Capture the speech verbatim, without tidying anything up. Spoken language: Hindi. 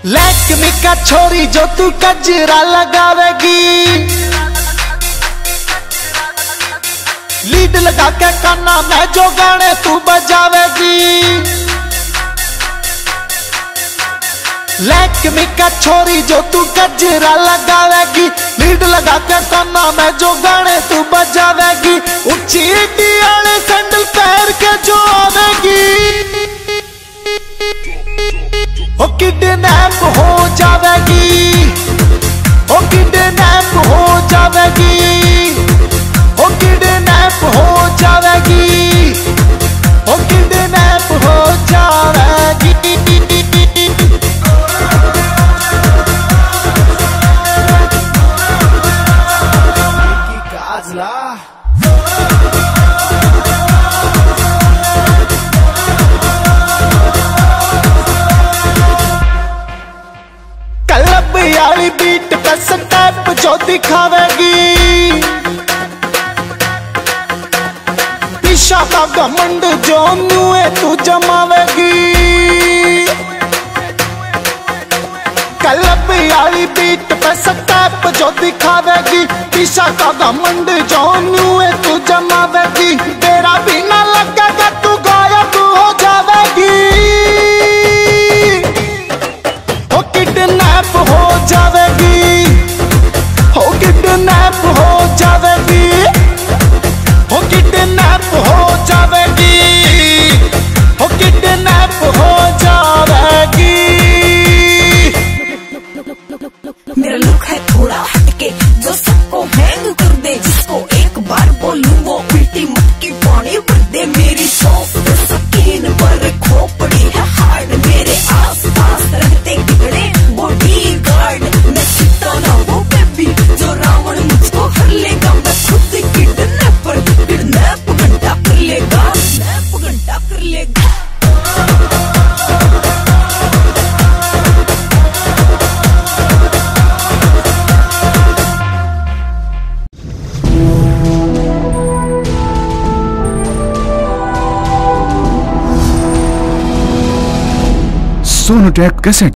लैक्मी का छोरी जो तू कजरा लगावेगी, लीड लगा के काना में जो गाने तू बजावेगी। लैक्मी का छोरी जो तू कजरा लगावेगी, लीड लगा के काना में जो गाने तू बजावेगी। ऊंची वाले सैंडल पैर के जो आवेगी, ओ किडनैप हो जावेगी, ओ किडनैप हो जावेगी, ओ किडनैप हो जावेगी, ओ किडनैप हो जावेगी। क्लब यारी बीट पे स्टेप जो दिखावेगी, पीछा का घमंड जो मुँह तू जमावेगी। क्लब यारी बीट पे स्टेप जो दिखावेगी, पीछा का घमंड जो मुँह तू जमावेगी। तेरा भी ना लगेगा तू गायब हो जावेगी, ओ किडनैप हो जावेगी, ओ किडनैप हो जावेगी, ओ किडनैप हो जावेगी, ओ किडनैप हो जावेगी। मेरा लुक है थोड़ा हटके जो सबको हैंग कर दे, जिसको एक बार बोलूं वो उल्टी मटकी पानी भर दे। मेरी सॉफ्ट स्किन पर खोपड़ी है हार्ड, मेरे आस पास रहते बिगड़े बॉडीगार्ड। मैं सीता ना वो बेबी जो रावण मुझको हर लेगा, मैं खुद किडनैपर किडनैप घंटा कर लेगा, किडनैप घंटा कर लेगा। सोनोटेक कैसेट।